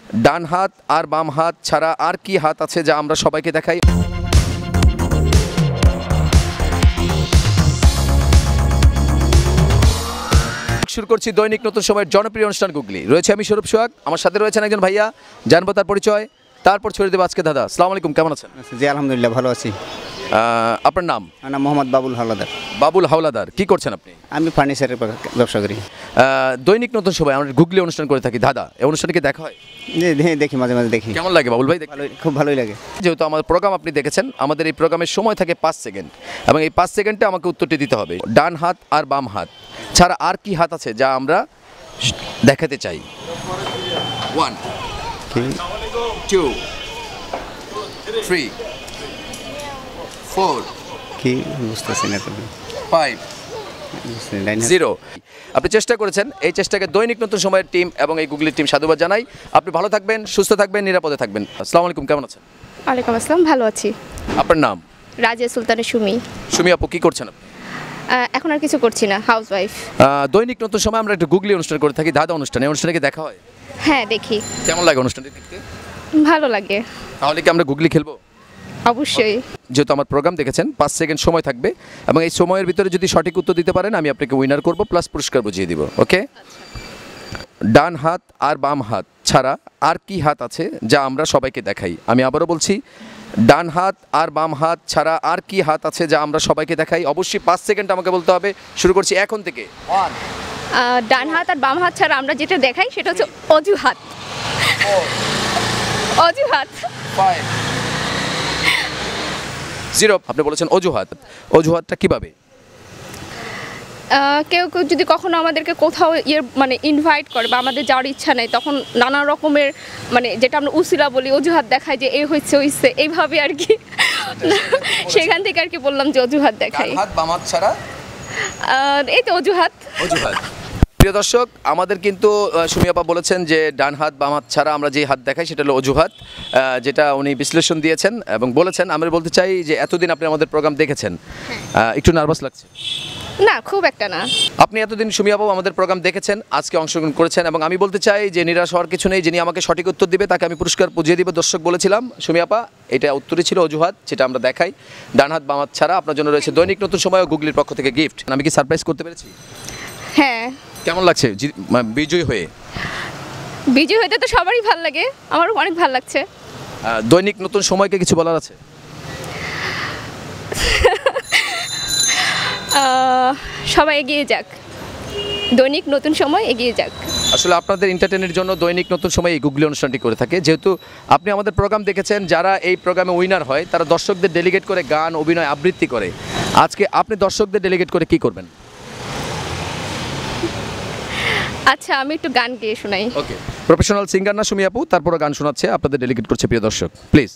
ডান হাত আর বাম হাত ছাড়া আর কি হাত আছে যা আমরা সবাইকে দেখাই? শুরু করছি দৈনিক নতুন সময়ের জনপ্রিয় অনুষ্ঠান গুগলি। রয়েছে আমি স্বরূপ সোহাগ, আমার সাথে রয়েছেন একজন ভাইয়া, জানবো তার পরিচয়, তারপর ছড়িয়ে দেবো আজকে। দাদা আসসালামু আলাইকুম, কেমন আছেন? জি আলহামদুলিল্লাহ ভালো আছি। আপনার নাম? আমার নাম মোহাম্মদ বাবুল হাওলাদার। বাবুল হাওলাদার, কি করছেন আপনি? আমি ফার্নিচারের ব্যবসা করি। দৈনিক নতুন সময় আমরা গুগলি অনুষ্ঠান করে থাকি। দাদা এই অনুষ্ঠানে কি দেখা হয়? জি দেখি, মাঝে মাঝে দেখি। কেমন লাগে বাবুল ভাই? খুব ভালোই লাগে। যেহেতু আমাদের প্রোগ্রাম আপনি দেখেছেন, আমাদের এই প্রোগ্রামের সময় থাকে 5 সেকেন্ড এবং এই 5 সেকেন্ডে আমাকে উত্তরটি দিতে হবে। ডান হাত আর বাম হাত ছাড়া আর কি হাত আছে যা আমরা দেখাতে চাই? 1 2 3 4 কি বুঝতেছি না তো। 5 0। আপনি চেষ্টা করেছেন, এই চেষ্টাকে দৈনিক নতুন সময়ের টিম এবং এই গুগলির টিম সাধুবাদ জানাই। আপনি ভালো থাকবেন, সুস্থ থাকবেন, নিরাপদে থাকবেন। আসসালামু আলাইকুম, কেমন আছেন? ওয়ালাইকুম আসসালাম, ভালো আছি। আপনার নাম? রাজিয়া সুলতানা সুমি। সুমি আপু, কি করছেন আপনি? এখন আর কিছু করছি না, হাউস ওয়াইফ। দৈনিক নতুন সময় আমরা একটা গুগলি অনুষ্ঠান করে থাকি, দাদা অনুষ্ঠানে। অনুষ্ঠানে কি দেখা হয়? হ্যাঁ দেখি। কেমন লাগে অনুষ্ঠানটি দেখতে? ভালো লাগে। তাহলে কি আমরা গুগলি খেলবো? অবশ্যই। যেহেতু আমার প্রোগ্রাম দেখেছেন, 5 সেকেন্ড সময় থাকবে এবং এই সময়ের ভিতরে যদি সঠিক উত্তর দিতে পারেন আমি আপনাকে উইনার করব, প্লাস পুরস্কার বুঝিয়ে দিব। ওকে? ডান হাত আর বাম হাত ছাড়া আর কি হাত আছে যা আমরা সবাইকে দেখাই? আমি আবারও বলছি, ডান হাত আর বাম হাত ছাড়া আর কি হাত আছে যা আমরা সবাইকে দেখাই? অবশ্যই 5 সেকেন্ড আমাকে বলতে হবে। শুরু করছি এখন থেকে। ডান হাত আর বাম হাত ছাড়া আমরা যেটা দেখাই সেটা হচ্ছে অজুহাত। অজুহাত। 5 0। আপনি বলেছেন অজুহাত। অজুহাতটা কিভাবে? কেউ কেউ যদি কখনো আমাদেরকে কোথাও মানে ইনভাইট করে বা আমাদের যাওয়ার ইচ্ছা নেই, তখন নানা রকমের মানে যেটা আমরা উসিলা বলি, অজুহাত দেখায় যে এই হচ্ছে এইভাবে আর কি। সেখান থেকে আর কি বললাম যে অজুহাত দেখাই। ডান হাত বাম হাত ছাড়া এই তো অজুহাত। অজুহাত। প্রিয় দর্শক, আমাদের কিন্তু সুমি আপা বলেছেন যে ডান হাত বাম হাত ছাড়া আমরা যে হাত দেখাই সেটা হলো অজুহাত, যেটা উনি বিশ্লেষণ দিয়েছেন এবং বলেছেন। আমরা বলতে চাই যে এতদিন আপনি আমাদের প্রোগ্রাম দেখেছেন, একটু নার্ভাস লাগছে? না, খুব একটা না। আপনি এতদিন সুমি আপা আমাদের প্রোগ্রাম দেখেছেন, আজকে অংশগ্রহণ করেছেন এবং আমি বলতে চাই যে নিরাশ হওয়ার কিছু নেই। যিনি আমাকে সঠিক উত্তর দিবে তাকে আমি পুরস্কার বুঝিয়ে দিব। দর্শক বলেছিলাম সুমি আপা, এটা উত্তরই ছিল অজুহাত, যেটা আমরা দেখাই। ডান হাত বাম হাত ছাড়া আপনার জন্য রয়েছে দৈনিক নতুন সময় ও গুগলির পক্ষ থেকে গিফট। আমি কি সারপ্রাইজ করতে পেরেছি? হ্যাঁ। কেমন লাগছে বিজয়ী হয়ে? বিজয়ী হইতে তো সবারই ভালো লাগে, আমারও অনেক ভালো লাগছে। দৈনিক নতুন সময়কে কিছু বলার আছে? সবাই এগিয়ে যাক, দৈনিক নতুন সময় এগিয়ে যাক। আসলে আপনাদের এন্টারটেইনের জন্য দৈনিক নতুন সময় এই গুগলি অনুষ্ঠানটি করে থাকে। যেহেতু আপনি আমাদের প্রোগ্রাম দেখেছেন, যারা এই প্রোগ্রামে উইনার হয় তারা দর্শকদের ডেলিগেট করে গান, অভিনয়, আবৃত্তি করে। আজকে আপনি দর্শকদের ডেলিগেট করে কি করবেন? আচ্ছা, আমি একটু গান গেয়ে শোনাই। ওকে। প্রফেশনাল সিঙ্গার না সুমি আপু, তারপরে গান শোনাচ্ছে, আপনাদের ডেলিগেট করছে। প্রিয় দর্শক প্লিজ।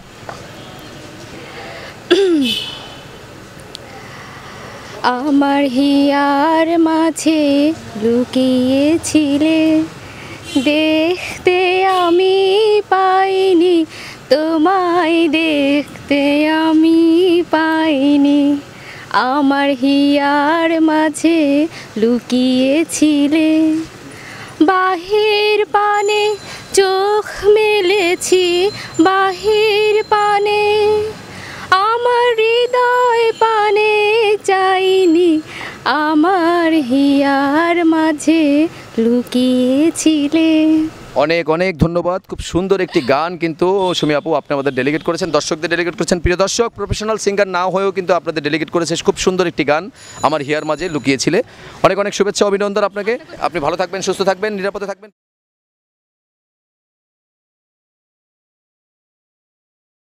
আমার হিয়ার মাঝে লুকিয়েছিলে, দেখতে আমি পাইনি, তোমায় দেখতে আমি পাইনি। আমার হিয়ার মাঝে লুকিয়েছিলে, বাহির পানে চোখ মেলেছি, বাহির পানে আমার হৃদয় পানে চাইনি, আমার হিয়ার মাঝে লুকিয়েছিলে। অনেক অনেক ধন্যবাদ। খুব সুন্দর একটি গান কিন্তু সুমি আপু আপনি আমাদের ডেলিগেট করেছেন, দর্শকদের ডেলিগেট করেছেন। প্রিয় দর্শক, প্রফেশনাল সিঙ্গার না হয়েও কিন্তু আপনাদের ডেলিগেট করেছে খুব সুন্দর একটি গান, আমার হিয়ার মাঝে লুকিয়েছিলে। অনেক অনেক শুভেচ্ছা, অভিনন্দন আপনাকে। আপনি ভালো থাকবেন, সুস্থ থাকবেন, নিরাপদে থাকবেন।